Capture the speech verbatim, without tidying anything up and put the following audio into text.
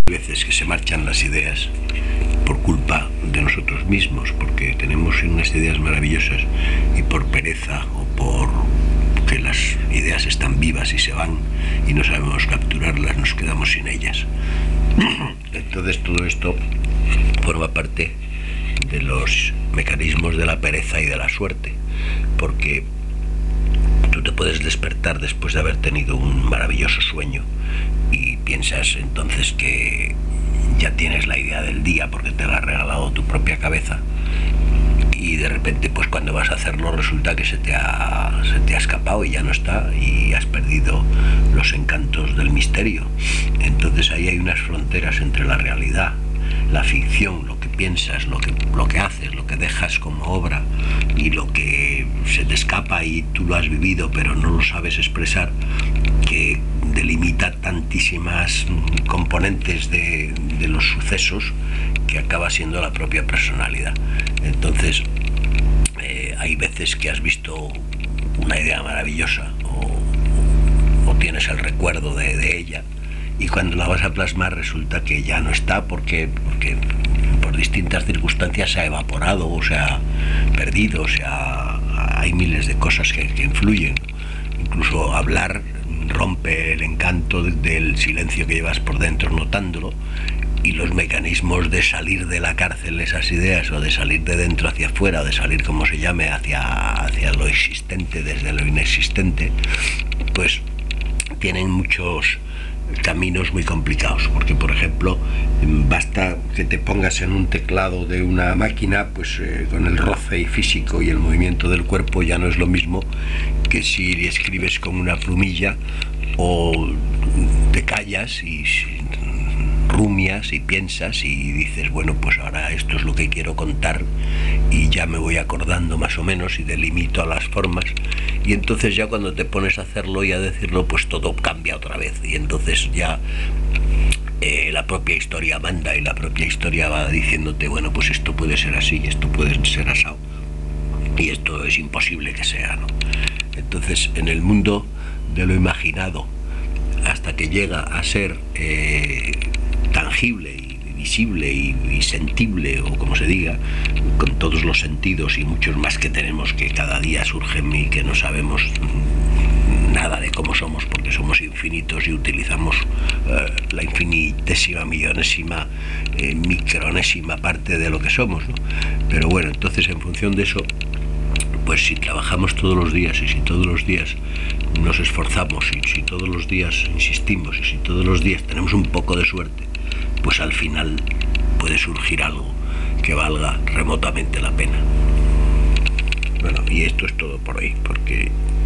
Hay veces que se marchan las ideas por culpa de nosotros mismos, porque tenemos unas ideas maravillosas y por pereza o por que las ideas están vivas y se van y no sabemos capturarlas, nos quedamos sin ellas. Entonces todo esto forma parte de los mecanismos de la pereza y de la suerte, porque tú te puedes despertar después de haber tenido un maravilloso sueño y piensas entonces que ya tienes la idea del día porque te la ha regalado tu propia cabeza, y de repente pues cuando vas a hacerlo resulta que se te ha, se te ha escapado y ya no está, y has perdido los encantos del misterio. Entonces ahí hay unas fronteras entre la realidad, la ficción, lo que piensas, lo que, lo que haces, lo que dejas como obra y lo que se te escapa y tú lo has vivido pero no lo sabes expresar, que delimita tantísimas componentes de, de los sucesos que acaba siendo la propia personalidad. Entonces eh, hay veces que has visto una idea maravillosa o, o tienes el recuerdo de, de ella, y cuando la vas a plasmar resulta que ya no está porque, porque por distintas circunstancias se ha evaporado o se ha perdido, o sea, hay miles de cosas que, que influyen. Incluso hablar rompe el encanto del silencio que llevas por dentro notándolo, y los mecanismos de salir de la cárcel esas ideas, o de salir de dentro hacia afuera, o de salir como se llame hacia, hacia lo existente desde lo inexistente, pues tienen muchos caminos muy complicados, porque por ejemplo basta que te pongas en un teclado de una máquina, pues eh, con el roce físico y el movimiento del cuerpo ya no es lo mismo que si escribes con una plumilla o te callas y rumias y piensas y dices, bueno, pues ahora esto es lo que quiero contar y ya me voy acordando más o menos y delimito a las formas, y entonces ya cuando te pones a hacerlo y a decirlo, pues todo cambia otra vez, y entonces ya eh, la propia historia manda y la propia historia va diciéndote, bueno, pues esto puede ser así, esto puede ser asado y esto es imposible que sea, ¿no? Entonces en el mundo de lo imaginado, hasta que llega a ser eh, tangible y visible y, y sentible, o como se diga, con todos los sentidos y muchos más que tenemos, que cada día surgen y que no sabemos nada de cómo somos porque somos infinitos y utilizamos eh, la infinitésima, millonésima, eh, micronésima parte de lo que somos, ¿no? Pero bueno, entonces en función de eso, pues si trabajamos todos los días y si todos los días nos esforzamos y si todos los días insistimos y si todos los días tenemos un poco de suerte, pues al final puede surgir algo que valga remotamente la pena. Bueno, y esto es todo por hoy, porque